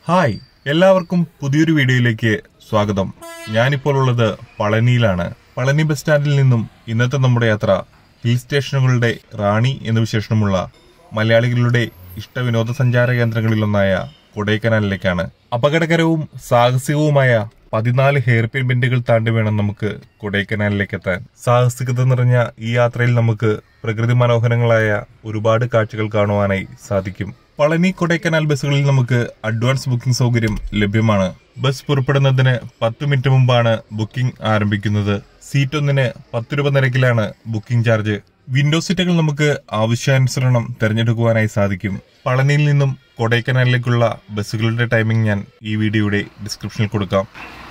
Hi, എല്ലാവർക്കും പുതിയൊരു വീഡിയോയിലേക്ക് സ്വാഗതം. ഞാനിപ്പോൾ ഉള്ളത് പളനിയിലാണ്. പളനി ബസ് സ്റ്റാൻഡിൽ നിന്നും ഇന്നത്തെ നമ്മുടെ യാത്ര ഹിൽ സ്റ്റേഷനുകളുടെ റാണി എന്ന വിശേഷണമുള്ള മലയാളികളുടെ ഇഷ്ട വിനോദസഞ്ചാര കേന്ദ്രങ്ങളിലൊന്നായ കൊടൈക്കനാലിലേക്കാണ്. അപകടകരവും സാഹസികവുമായ 14 ഹെയർപിൻ ബെൻഡുകൾ താണ്ടി വേണം നമുക്ക് കൊടൈക്കനാലിലേക്ക് എത്താൻ. സാഹസികത നിറഞ്ഞ ഈ യാത്രയിൽ നമുക്ക് പ്രകൃതി മനോഹരങ്ങളായ ഒരുപാട് കാഴ്ചകൾ കാണുവാനായി സാധിക്കും. പളനി കൊടൈക്കനാൽ ബസ്സുകളിൽ നമുക്ക് അഡ്വാൻസ് ബുക്കിംഗ് സൗകര്യം ലഭ്യമാണ്. ബസ് പുറപ്പെടുന്നതിന് 10 മിനിറ്റ് മുമ്പാണ് ബുക്കിംഗ് ആരംഭിക്കുന്നത്. സീറ്റ് ഒന്നിന് 10 രൂപ നിരക്കിലാണ് ബുക്കിംഗ് ചാർജ്. വിൻഡോ സീറ്റുകൾ നമുക്ക് ആവശ്യാനുസരണം തിരഞ്ഞെടുക്കുവാനായി സാധിക്കും. പളനിയിൽ നിന്നും കൊടൈക്കനാലിലേക്കുള്ള ബസ്സുകളുടെ ടൈമിംഗ് ഞാൻ ഈ വീഡിയോയുടെ ഡിസ്ക്രിപ്ഷനിൽ കൊടുക്കാം.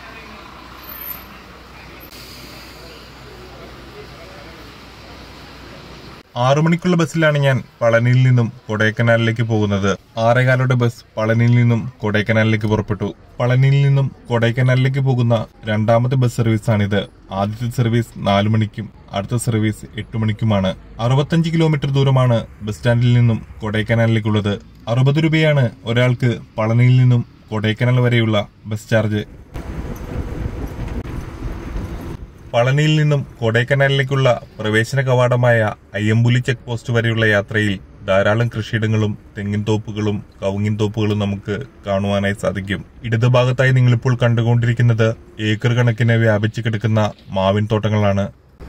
6 മണിക്കുള്ള ബസ്സിലാണ് ഞാൻ പളനിയിൽ നിന്നും കൊടൈക്കനാലിലേക്ക് പോകുന്നത്. 6:15 ബസ് പളനിയിൽ നിന്നും കൊടൈക്കനാലിലേക്ക് പുറപ്പെട്ടു. പളനിയിൽ നിന്നും കൊടൈക്കനാലിലേക്ക് പോകുന്ന രണ്ടാമത്തെ ബസ് സർവീസാണിത്. ആദ്യത്തെ സർവീസ് 4 മണിക്കും അടുത്ത സർവീസ് 8 മണിക്കുമാണ്. 65 കിലോമീറ്റർ ദൂരമാണ് ബസ് സ്റ്റാൻഡിൽ നിന്നും കൊടൈക്കനാലിലേക്കുള്ളത്. 60 രൂപയാണ് ഒരാൾക്ക് പളനിയിൽ നിന്നും കൊടൈക്കനാൽ വരെയുള്ള ബസ് ചാർജ്. പളനിയിൽ നിന്നും കൊടൈക്കനാലിലേക്കുള്ള പ്രവേശന കവാടമായ അയ്യമ്പുലി ചെക്ക് പോസ്റ്റ് വരെയുള്ള യാത്രയിൽ ധാരാളം കൃഷിയിടങ്ങളും തെങ്ങിൻ തോപ്പുകളും കവുങ്ങിൻ തോപ്പുകളും നമുക്ക് കാണുവാനായി സാധിക്കും. ഇടതുഭാഗത്തായി നിങ്ങളിപ്പോൾ കണ്ടുകൊണ്ടിരിക്കുന്നത് ഏക്കർ കണക്കിന് വ്യാപിച്ചു കിടക്കുന്ന മാവിൻ തോട്ടങ്ങളാണ്.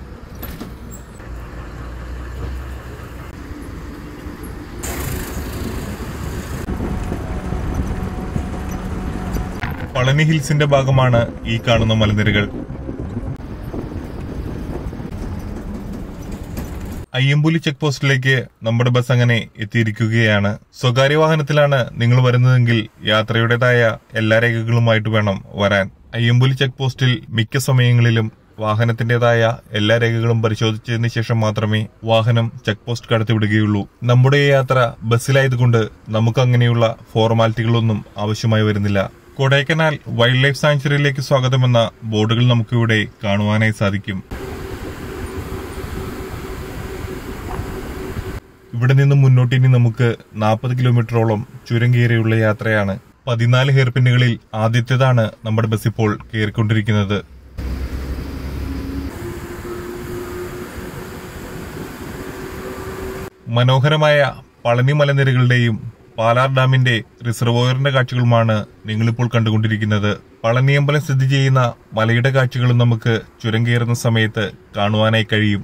പളനി ഹിൽസിന്റെ ഭാഗമാണ് ഈ കാണുന്ന മലനിരകൾ. അയ്യമ്പുലി ചെക്ക് പോസ്റ്റിലേക്ക് നമ്മുടെ ബസ് അങ്ങനെ എത്തിയിരിക്കുകയാണ്. സ്വകാര്യ വാഹനത്തിലാണ് നിങ്ങൾ വരുന്നതെങ്കിൽ യാത്രയുടേതായ എല്ലാ രേഖകളുമായിട്ട് വേണം വരാൻ. അയ്യമ്പുലി ചെക്ക് പോസ്റ്റിൽ മിക്ക സമയങ്ങളിലും വാഹനത്തിന്റേതായ എല്ലാ രേഖകളും പരിശോധിച്ചതിന് ശേഷം മാത്രമേ വാഹനം ചെക്ക് പോസ്റ്റ് കടത്തിവിടുകയുള്ളൂ. നമ്മുടെ യാത്ര ബസ്സിലായതുകൊണ്ട് നമുക്ക് അങ്ങനെയുള്ള ഫോർമാലിറ്റികളൊന്നും ആവശ്യമായി വരുന്നില്ല. കൊടൈക്കനാൽ വൈൽഡ് ലൈഫ് സാങ്ച്വറിയിലേക്ക് സ്വാഗതമെന്ന ബോർഡുകൾ നമുക്കിവിടെ കാണുവാനായി സാധിക്കും. ഇവിടെ നിന്ന് മുന്നോട്ടിനി നമുക്ക് 40 കിലോമീറ്ററോളം ചുരം കയറിയുള്ള യാത്രയാണ്. 14 ഹെയർപിന്നുകളിൽ ആദ്യത്തേതാണ് നമ്മുടെ ബസ് ഇപ്പോൾ കയറിക്കൊണ്ടിരിക്കുന്നത്. മനോഹരമായ പളനി മലനിരകളുടെയും പാലാർ ഡാമിന്റെ റിസർവോയറിന്റെ കാഴ്ചകളുമാണ് നിങ്ങളിപ്പോൾ കണ്ടുകൊണ്ടിരിക്കുന്നത്. പളനിയമ്പലം സ്ഥിതി ചെയ്യുന്ന മലയുടെ കാഴ്ചകളും നമുക്ക് ചുരം കയറുന്ന സമയത്ത് കാണുവാനായി കഴിയും.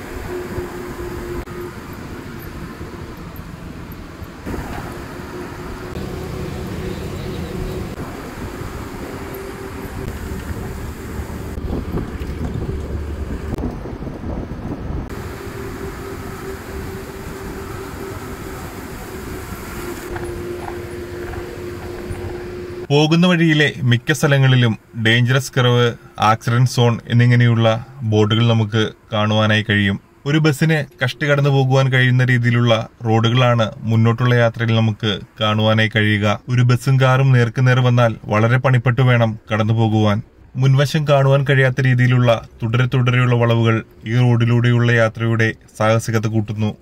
പോകുന്ന വഴിയിലെ മിക്ക സ്ഥലങ്ങളിലും ഡേഞ്ചറസ് കർവ്, ആക്സിഡന്റ് സോൺ എന്നിങ്ങനെയുള്ള ബോർഡുകൾ നമുക്ക് കാണുവാനായി കഴിയും. ഒരു ബസ്സിന് കഷ്ടി കടന്നു പോകുവാൻ കഴിയുന്ന രീതിയിലുള്ള റോഡുകളാണ് മുന്നോട്ടുള്ള യാത്രയിൽ നമുക്ക് കാണുവാനായി കഴിയുക. ഒരു ബസ്സും കാറും നേർക്കുനേർ വന്നാൽ വളരെ പണിപ്പെട്ടു വേണം കടന്നു പോകുവാൻ. മുൻവശം കാണുവാൻ കഴിയാത്ത രീതിയിലുള്ള തുടരെയുള്ള വളവുകൾ ഈ റോഡിലൂടെയുള്ള യാത്രയുടെ സാഹസികത കൂട്ടുന്നു.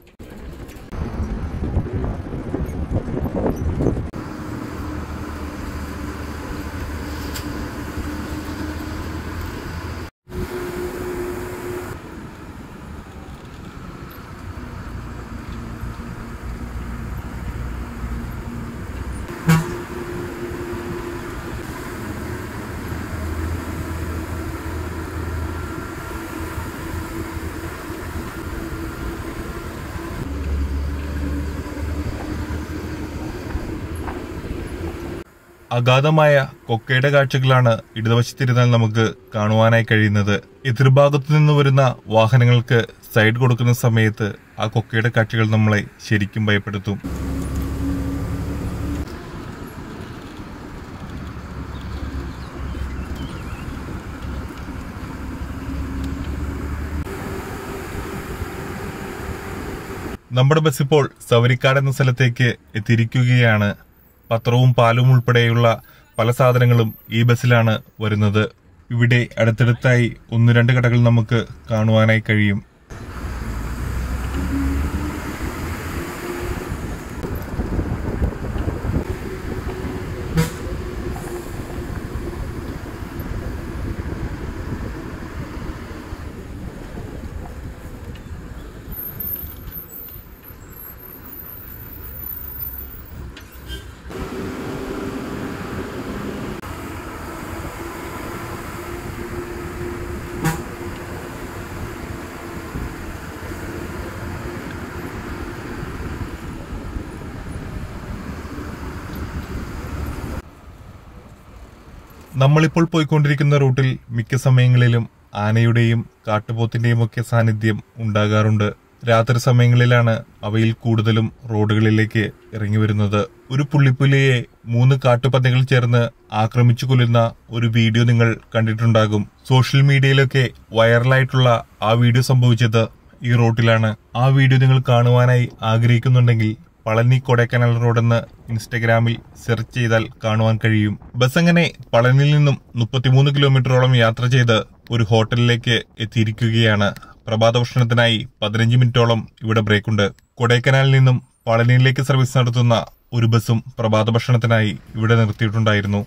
അഗാധമായ കൊക്കയുടെ കാഴ്ചകളാണ് ഇടതുവശത്തിരുന്നാൽ നമുക്ക് കാണുവാനായി കഴിയുന്നത്. എതിർഭാഗത്തു നിന്ന് വരുന്ന വാഹനങ്ങൾക്ക് സൈഡ് കൊടുക്കുന്ന സമയത്ത് ആ കൊക്കയുടെ കാഴ്ചകൾ നമ്മളെ ശരിക്കും ഭയപ്പെടുത്തും. നമ്മുടെ ബസ് ഇപ്പോൾ സവരിക്കാട് എന്ന സ്ഥലത്തേക്ക് എത്തിയിരിക്കുകയാണ്. പത്രവും പാലും ഉൾപ്പെടെയുള്ള പല സാധനങ്ങളും ഈ ബസ്സിലാണ് വരുന്നത്. ഇവിടെ അടുത്തടുത്തായി 1-2 കടകൾ നമുക്ക് കാണുവാനായി കഴിയും. നമ്മളിപ്പോൾ പോയിക്കൊണ്ടിരിക്കുന്ന റൂട്ടിൽ മിക്ക സമയങ്ങളിലും ആനയുടെയും കാട്ടുപോത്തിന്റെയും ഒക്കെ സാന്നിധ്യം ഉണ്ടാകാറുണ്ട്. രാത്രി സമയങ്ങളിലാണ് അവയിൽ കൂടുതലും റോഡുകളിലേക്ക് ഇറങ്ങി വരുന്നത്. ഒരു പുള്ളിപ്പുലിയെ 3 കാട്ടുപന്നികൾ ചേർന്ന് ആക്രമിച്ചു കൊല്ലുന്ന ഒരു വീഡിയോ നിങ്ങൾ കണ്ടിട്ടുണ്ടാകും. സോഷ്യൽ മീഡിയയിലൊക്കെ വൈറലായിട്ടുള്ള ആ വീഡിയോ സംഭവിച്ചത് ഈ റൂട്ടിലാണ്. ആ വീഡിയോ നിങ്ങൾ കാണുവാനായി ആഗ്രഹിക്കുന്നുണ്ടെങ്കിൽ പളനി കൊടൈക്കനാൽ റോഡെന്ന് ഇൻസ്റ്റഗ്രാമിൽ സെർച്ച് ചെയ്താൽ കാണുവാൻ കഴിയും. ബസ് അങ്ങനെ പളനിയിൽ നിന്നും 33 കിലോമീറ്ററോളം യാത്ര ചെയ്ത് ഒരു ഹോട്ടലിലേക്ക് എത്തിയിരിക്കുകയാണ്. പ്രഭാത ഭക്ഷണത്തിനായി 15 മിനിറ്റോളം ഇവിടെ ബ്രേക്കുണ്ട്. കൊടൈക്കനാലിൽ നിന്നും പളനിയിലേക്ക് സർവീസ് നടത്തുന്ന ഒരു ബസ്സും പ്രഭാത ഭക്ഷണത്തിനായി ഇവിടെ നിർത്തിയിട്ടുണ്ടായിരുന്നു.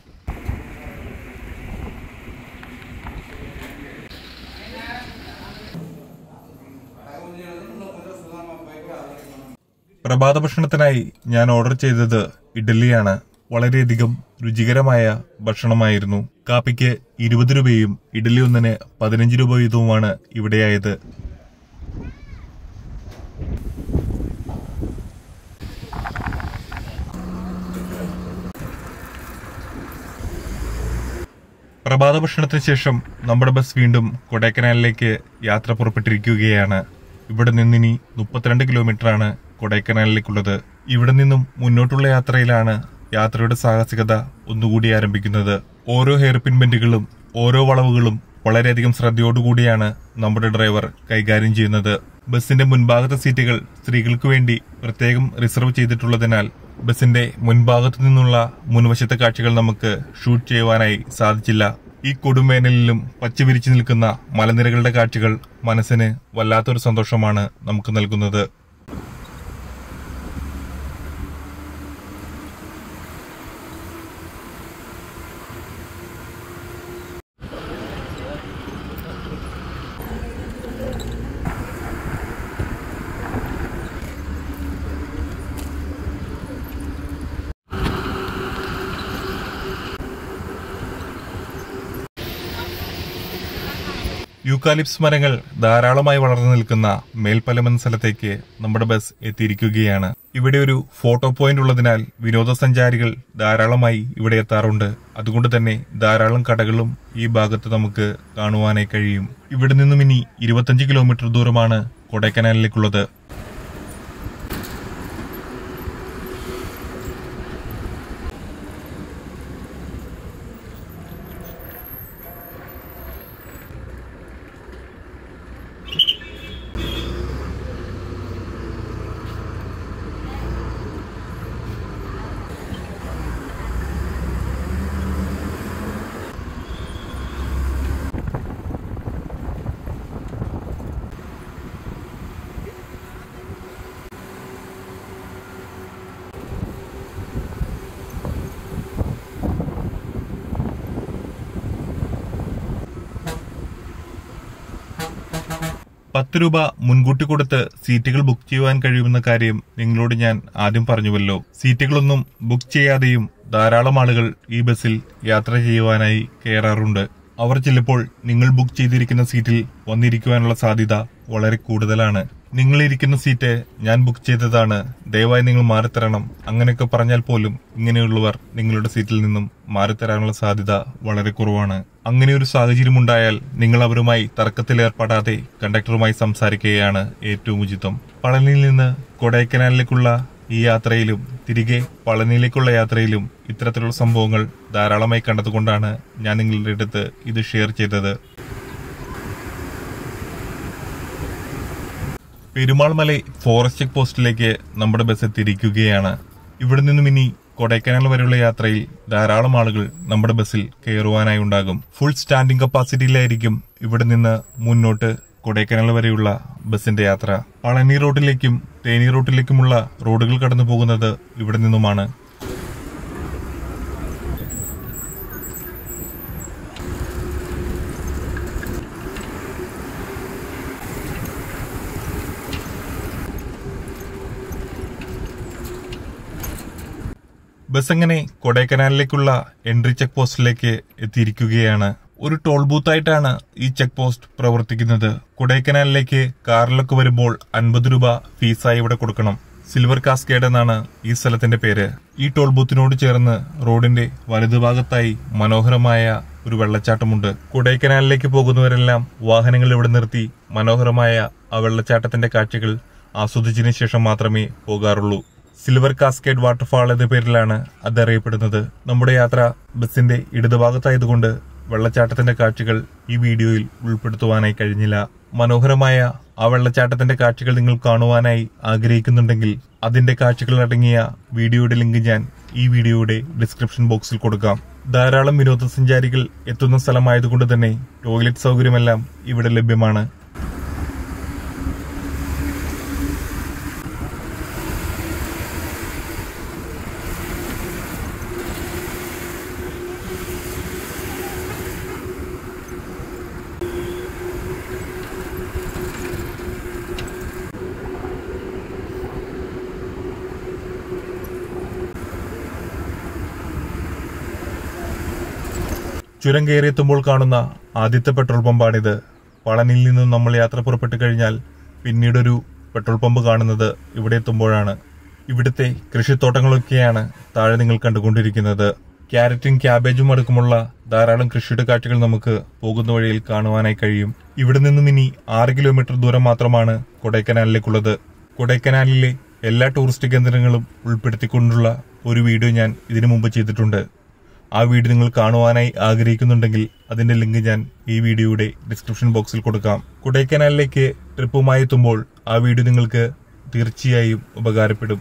പ്രഭാത ഭക്ഷണത്തിനായി ഞാൻ ഓർഡർ ചെയ്തത് ഇഡ്ഡലിയാണ്. വളരെയധികം രുചികരമായ ഭക്ഷണമായിരുന്നു. കാപ്പിക്ക് 20 രൂപയും ഇഡ്ഡലി ഒന്നിന് 15 രൂപ വീതവുമാണ് ഇവിടെയായത്. പ്രഭാത ഭക്ഷണത്തിന് ശേഷം നമ്മുടെ ബസ് വീണ്ടും കൊടൈക്കനാലിലേക്ക് യാത്ര പുറപ്പെട്ടിരിക്കുകയാണ്. ഇവിടെ നിന്നിനി 32 കിലോമീറ്ററാണ് കൊടൈക്കനാലിലേക്കുള്ളത്. ഇവിടെ നിന്നും മുന്നോട്ടുള്ള യാത്രയിലാണ് യാത്രയുടെ സാഹസികത ഒന്നുകൂടി ആരംഭിക്കുന്നത്. ഓരോ ഹെയർപിൻ ബെൻഡുകളും ഓരോ വളവുകളും വളരെയധികം ശ്രദ്ധയോടുകൂടിയാണ് നമ്മുടെ ഡ്രൈവർ കൈകാര്യം ചെയ്യുന്നത്. ബസിന്റെ മുൻഭാഗത്തെ സീറ്റുകൾ സ്ത്രീകൾക്ക് വേണ്ടി പ്രത്യേകം റിസർവ് ചെയ്തിട്ടുള്ളതിനാൽ ബസിന്റെ മുൻഭാഗത്തു നിന്നുള്ള മുൻവശത്തെ കാഴ്ചകൾ നമുക്ക് ഷൂട്ട് ചെയ്യുവാനായി സാധിച്ചില്ല. ഈ കൊടുംവേനലിലും പച്ചവിരിച്ചു നിൽക്കുന്ന മലനിരകളുടെ കാഴ്ചകൾ മനസ്സിന് വല്ലാത്തൊരു സന്തോഷമാണ് നമുക്ക് നൽകുന്നത്. യൂക്കാലിപ്സ് മരങ്ങൾ ധാരാളമായി വളർന്നു നിൽക്കുന്ന മേൽപ്പലം എന്ന സ്ഥലത്തേക്ക് നമ്മുടെ ബസ് എത്തിയിരിക്കുകയാണ്. ഇവിടെ ഒരു ഫോട്ടോ പോയിന്റ് ഉള്ളതിനാൽ വിനോദസഞ്ചാരികൾ ധാരാളമായി ഇവിടെ എത്താറുണ്ട്. അതുകൊണ്ട് തന്നെ ധാരാളം കടകളും ഈ ഭാഗത്ത് നമുക്ക് കാണുവാനായി കഴിയും. ഇവിടെ നിന്നും ഇനി 25 കിലോമീറ്റർ ദൂരമാണ് കൊടൈക്കനാലിലേക്കുള്ളത്. ₹10 മുൻകൂട്ടി കൊടുത്ത് സീറ്റുകൾ ബുക്ക് ചെയ്യുവാൻ കഴിയുമെന്ന കാര്യം നിങ്ങളോട് ഞാൻ ആദ്യം പറഞ്ഞുവല്ലോ. സീറ്റുകളൊന്നും ബുക്ക് ചെയ്യാതെയും ധാരാളം ആളുകൾ ഈ ബസ്സിൽ യാത്ര ചെയ്യുവാനായി കയറാറുണ്ട്. അവർ ചിലപ്പോൾ നിങ്ങൾ ബുക്ക് ചെയ്തിരിക്കുന്ന സീറ്റിൽ വന്നിരിക്കുവാനുള്ള സാധ്യത വളരെ കൂടുതലാണ്. നിങ്ങളിരിക്കുന്ന സീറ്റ് ഞാൻ ബുക്ക് ചെയ്തതാണ്, ദയവായി നിങ്ങൾ മാറിത്തരണം, അങ്ങനെയൊക്കെ പറഞ്ഞാൽ പോലും ഇങ്ങനെയുള്ളവർ നിങ്ങളുടെ സീറ്റിൽ നിന്നും മാറിത്തരാനുള്ള സാധ്യത വളരെ കുറവാണ്. അങ്ങനെ ഒരു സാഹചര്യം ഉണ്ടായാൽ നിങ്ങൾ അവരുമായി തർക്കത്തിലേർപ്പെടാതെ കണ്ടക്ടറുമായി സംസാരിക്കുകയാണ് ഏറ്റവും ഉചിതം. പളനിയിൽ നിന്ന് കൊടൈക്കനാലിലേക്കുള്ള ഈ യാത്രയിലും തിരികെ പളനിയിലേക്കുള്ള യാത്രയിലും ഇത്തരത്തിലുള്ള സംഭവങ്ങൾ ധാരാളമായി കണ്ടതുകൊണ്ടാണ് ഞാൻ നിങ്ങളുടെ അടുത്ത് ഇത് ഷെയർ ചെയ്തത്. പെരുമാൾമല ഫോറസ്റ്റ് ചെക്ക് പോസ്റ്റിലേക്ക് നമ്മുടെ ബസ് എത്തിയിരിക്കുകയാണ്. ഇവിടെ നിന്നും ഇനി കൊടൈക്കനാൽ വരെയുള്ള യാത്രയിൽ ധാരാളം ആളുകൾ നമ്മുടെ ബസ്സിൽ കയറുവാനായി ഉണ്ടാകും. ഫുൾ സ്റ്റാൻഡിംഗ് കപ്പാസിറ്റിയിലായിരിക്കും ഇവിടെ നിന്ന് മുന്നോട്ട് കൊടൈക്കനാൽ വരെയുള്ള ബസിന്റെ യാത്ര. പളനി റോഡിലേക്കും തേനി റോഡിലേക്കുമുള്ള റോഡുകൾ കടന്നു പോകുന്നത് ഇവിടെ നിന്നുമാണ്. ബസ് അങ്ങനെ കൊടൈക്കനാലിലേക്കുള്ള എൻട്രി ചെക്ക് പോസ്റ്റിലേക്ക് എത്തിയിരിക്കുകയാണ്. ഒരു ടോൾ ബൂത്തായിട്ടാണ് ഈ ചെക്ക് പോസ്റ്റ് പ്രവർത്തിക്കുന്നത്. കൊടൈക്കനാലിലേക്ക് കാറിലൊക്കെ വരുമ്പോൾ 50 രൂപ ഫീസായി ഇവിടെ കൊടുക്കണം. സിൽവർ കാസ്കേഡ് എന്നാണ് ഈ സ്ഥലത്തിന്റെ പേര്. ഈ ടോൾ ബൂത്തിനോട് ചേർന്ന് റോഡിന്റെ വലതുഭാഗത്തായി മനോഹരമായ ഒരു വെള്ളച്ചാട്ടമുണ്ട്. കൊടൈക്കനാലിലേക്ക് പോകുന്നവരെല്ലാം വാഹനങ്ങൾ ഇവിടെ നിർത്തി മനോഹരമായ ആ വെള്ളച്ചാട്ടത്തിന്റെ കാഴ്ചകൾ ആസ്വദിച്ചതിനു ശേഷം മാത്രമേ പോകാറുള്ളൂ. സിൽവർ കാസ്കേഡ് വാട്ടർഫാൾ എന്ന പേരിലാണ് അത് അറിയപ്പെടുന്നത്. നമ്മുടെ യാത്ര ബസിന്റെ ഇടതുഭാഗത്തായതുകൊണ്ട് വെള്ളച്ചാട്ടത്തിന്റെ കാഴ്ചകൾ ഈ വീഡിയോയിൽ ഉൾപ്പെടുത്തുവാനായി കഴിഞ്ഞില്ല. മനോഹരമായ ആ വെള്ളച്ചാട്ടത്തിന്റെ കാഴ്ചകൾ നിങ്ങൾ കാണുവാനായി ആഗ്രഹിക്കുന്നുണ്ടെങ്കിൽ അതിന്റെ കാഴ്ചകൾ അടങ്ങിയ വീഡിയോയുടെ ലിങ്ക് ഞാൻ ഈ വീഡിയോയുടെ ഡിസ്ക്രിപ്ഷൻ ബോക്സിൽ കൊടുക്കാം. ധാരാളം വിനോദസഞ്ചാരികൾ എത്തുന്ന സ്ഥലമായതുകൊണ്ട് തന്നെ ടോയ്ലറ്റ് സൗകര്യമെല്ലാം ഇവിടെ ലഭ്യമാണ്. ചുരം കയറിയെത്തുമ്പോൾ കാണുന്ന ആദ്യത്തെ പെട്രോൾ പമ്പാണിത്. പളനിയിൽ നിന്നും നമ്മൾ യാത്ര പുറപ്പെട്ടു കഴിഞ്ഞാൽ പിന്നീടൊരു പെട്രോൾ പമ്പ് കാണുന്നത് ഇവിടെ എത്തുമ്പോഴാണ്. ഇവിടുത്തെ കൃഷിത്തോട്ടങ്ങളൊക്കെയാണ് താഴെ നിങ്ങൾ കണ്ടുകൊണ്ടിരിക്കുന്നത്. ക്യാരറ്റും ക്യാബേജും അടക്കമുള്ള ധാരാളം കൃഷിയുടെ കാഴ്ചകൾ നമുക്ക് പോകുന്ന വഴിയിൽ കാണുവാനായി കഴിയും. ഇവിടെ നിന്നും ഇനി 6 കിലോമീറ്റർ ദൂരം മാത്രമാണ് കൊടൈക്കനാലിലേക്കുള്ളത്. കൊടൈക്കനാലിലെ എല്ലാ ടൂറിസ്റ്റ് കേന്ദ്രങ്ങളും ഉൾപ്പെടുത്തിക്കൊണ്ടുള്ള ഒരു വീഡിയോ ഞാൻ ഇതിനു മുമ്പ് ചെയ്തിട്ടുണ്ട്. ആ വീഡിയോ നിങ്ങൾ കാണുവാനായി ആഗ്രഹിക്കുന്നുണ്ടെങ്കിൽ അതിന്റെ ലിങ്ക് ഞാൻ ഈ വീഡിയോയുടെ ഡിസ്ക്രിപ്ഷൻ ബോക്സിൽ കൊടുക്കാം. കൊടൈക്കനാലിലേക്ക് ട്രിപ്പുമായി എത്തുമ്പോൾ ആ വീഡിയോ നിങ്ങൾക്ക് തീർച്ചയായും ഉപകാരപ്പെടും.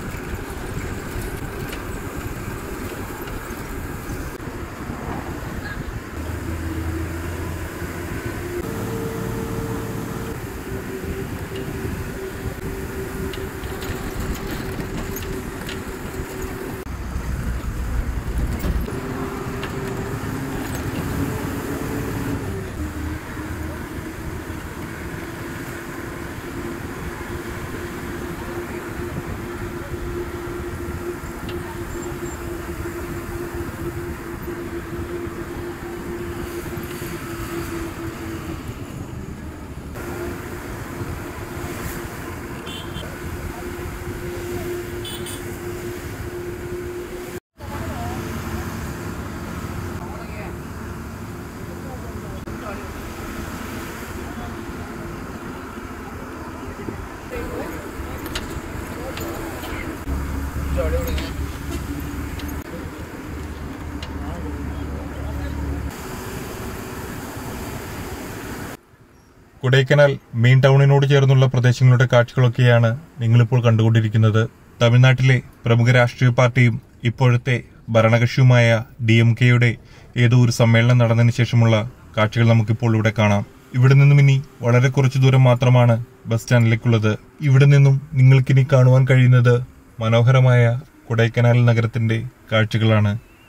കൊടൈക്കനാൽ മെയിൻ ടൗണിനോട് ചേർന്നുള്ള പ്രദേശങ്ങളുടെ കാഴ്ചകളൊക്കെയാണ് നിങ്ങളിപ്പോൾ കണ്ടുകൊണ്ടിരിക്കുന്നത്. തമിഴ്നാട്ടിലെ പ്രമുഖ രാഷ്ട്രീയ പാർട്ടിയും ഇപ്പോഴത്തെ ഭരണകക്ഷിയുമായ DMK-യുടെ ഏതോ ഒരു സമ്മേളനം നടന്നതിന് ശേഷമുള്ള കാഴ്ചകൾ നമുക്കിപ്പോൾ ഇവിടെ കാണാം. ഇവിടെ നിന്നും ഇനി വളരെ കുറച്ചു ദൂരം മാത്രമാണ് ബസ് സ്റ്റാൻഡിലേക്കുള്ളത്. ഇവിടെ നിന്നും നിങ്ങൾക്കിനി കാണുവാൻ കഴിയുന്നത് മനോഹരമായ കൊടൈക്കനാൽ നഗരത്തിന്റെ കാഴ്ചകളാണ്.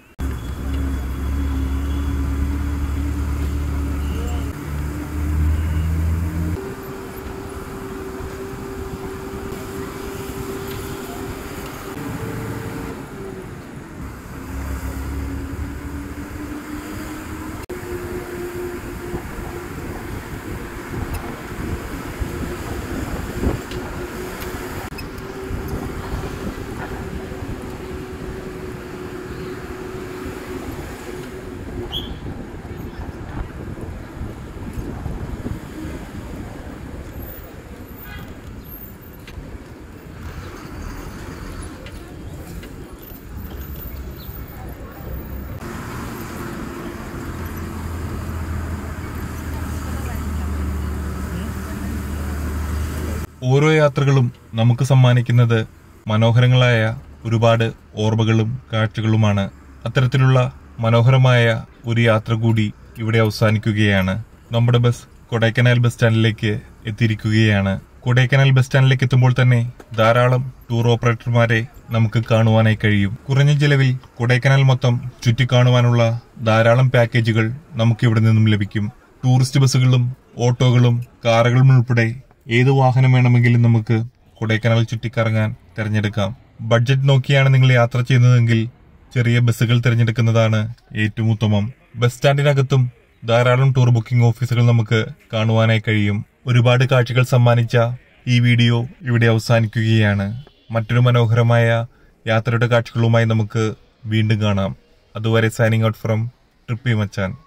ഓരോ യാത്രകളും നമുക്ക് സമ്മാനിക്കുന്നത് മനോഹരങ്ങളായ ഒരുപാട് ഓർമ്മകളും കാഴ്ചകളുമാണ്. അത്തരത്തിലുള്ള മനോഹരമായ ഒരു യാത്ര കൂടി ഇവിടെ അവസാനിക്കുകയാണ്. നമ്മുടെ ബസ് കൊടൈക്കനാൽ ബസ് സ്റ്റാൻഡിലേക്ക് എത്തിയിരിക്കുകയാണ്. കൊടൈക്കനാൽ ബസ് സ്റ്റാൻഡിലേക്ക് എത്തുമ്പോൾ തന്നെ ധാരാളം ടൂർ ഓപ്പറേറ്റർമാരെ നമുക്ക് കാണുവാനായി കഴിയും. കുറഞ്ഞ ചെലവിൽ കൊടൈക്കനാൽ മൊത്തം ചുറ്റിക്കാണുവാനുള്ള ധാരാളം പാക്കേജുകൾ നമുക്ക് ഇവിടെ നിന്നും ലഭിക്കും. ടൂറിസ്റ്റ് ബസ്സുകളും ഓട്ടോകളും കാറുകളും ഉൾപ്പെടെ ഏത് വാഹനം വേണമെങ്കിലും നമുക്ക് കൊടൈക്കനാൽ ചുറ്റിക്കറങ്ങാൻ തിരഞ്ഞെടുക്കാം. ബഡ്ജറ്റ് നോക്കിയാണ് നിങ്ങൾ യാത്ര ചെയ്യുന്നതെങ്കിൽ ചെറിയ ബസ്സുകൾ തിരഞ്ഞെടുക്കുന്നതാണ് ഏറ്റവും ഉത്തമം. ബസ് സ്റ്റാൻഡിനകത്തും ധാരാളം ടൂർ ബുക്കിംഗ് ഓഫീസുകൾ നമുക്ക് കാണുവാനായി കഴിയും. ഒരുപാട് കാഴ്ചകൾ സമ്മാനിച്ച ഈ വീഡിയോ ഇവിടെ അവസാനിക്കുകയാണ്. മറ്റൊരു മനോഹരമായ യാത്രയുടെ കാഴ്ചകളുമായി നമുക്ക് വീണ്ടും കാണാം. അതുവരെ signing out from trippy Machan.